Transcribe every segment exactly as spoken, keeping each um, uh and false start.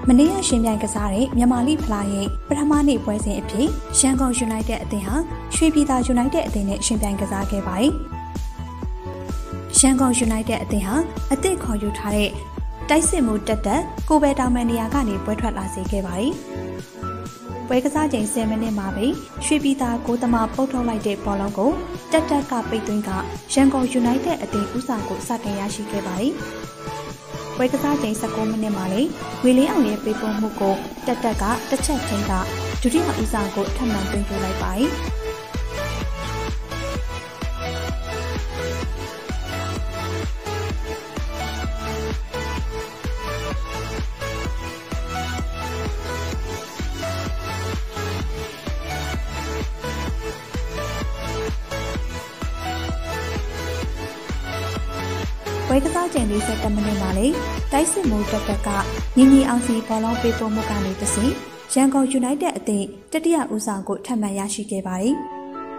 မနေ့ကရှင်ပြိုင်ကစားတဲ့မြန်မာလိဖလားရဲ့ပထမနေ့ပွဲစဉ်အဖြစ်ရှမ်းကုန် United အသင်းဟာရွှေပြည်သာ United အသင်းနဲ့ရှင်ပြိုင်ကစားခဲ့ပါတယ်။ရှမ်းကုန် United အသင်းဟာအသစ်ခေါ်ယူထားတဲ့တိုက်စစ်မှုတက်တက်ကိုပဲတောင်မန်နေရာကနေပွဲထွက်လာစေခဲ့ပါတယ်။ပွဲကစားချိန်ဆယ်မိနစ်မှာပဲရွှေပြည်သာကိုသမားပုတ်ထုတ်လိုက်တဲ့ဘောလုံးကိုတက်တက်ကပိတ်သွင်းကရှမ်းကုန် United အသင်းဦးဆောင်ကိုစတင်ရရှိခဲ့ပါတယ်။ပွဲကစားချိန်၁၉မိနစ်မှာလေဝေလင်းအောင်ရဲ့ပေးပို့မှုကိုတက်တက်ကတစ်ချက်ချင်းကဒုတိယဦးဆောင်ကိုထပ်မံသွင်းပြလိုက်ပါတယ်။ပွဲကစားချိန်၄၁မိနစ်မှာလေတိုက်စစ်မှုတက်တက်ကညီညီအောင်စီဘောလုံးပေးပို့မှုကနေတဆင့်ရန်ကုန် United အသင်းတတိယဦးဆောင်ကိုထပ်မံရရှိခဲ့ပါတယ်။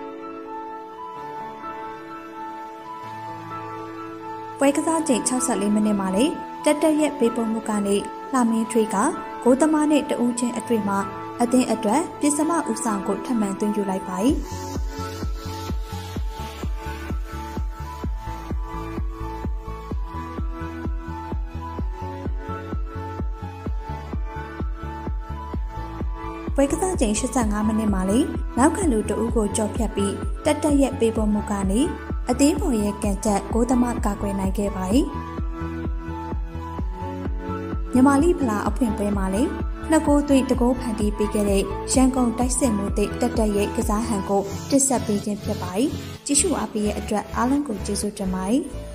ပွဲကစားချိန်၆၄မိနစ်မှာလေတက်တက်ရဲ့ပေးပို့မှုကနေလှမင်းထွေးကဂိုးသမားနဲ့တဦးချင်းအတွေ့မှာအသင်းအတွက်ပြစ်စမဦးဆောင်ကိုထပ်မံသွင်းယူလိုက်ပါတယ်။ပွဲကစားချိန်၈၅မိနစ်မှာလေနောက်ခံလူတအုပ်ကိုကြော်ဖြတ်ပြီးတက်တက်ရဲ့ပေးပို့မှုကနေအသင်းပေါ်ရဲ့ကန်ချက်ဂိုးသမားကာကွယ်နိုင်ခဲ့ပါတယ်။မြန်မာလိဖလားအဖွင့်ပွဲမှာလေနှစ်ဂိုးသွင်းတဂိုးဖန်တီးပေးခဲ့တဲ့ရန်ကုန်တိုက်စစ်မှုသည့်တက်တက်ရဲ့ကစားဟန်ကိုတစ်ဆက်ပေးခြင်းဖြစ်ပါတယ်။ကြည့်ရှုအားပေးရဲ့အတွက်အားလုံးကိုကျေးဇူးတင်ပါတယ်။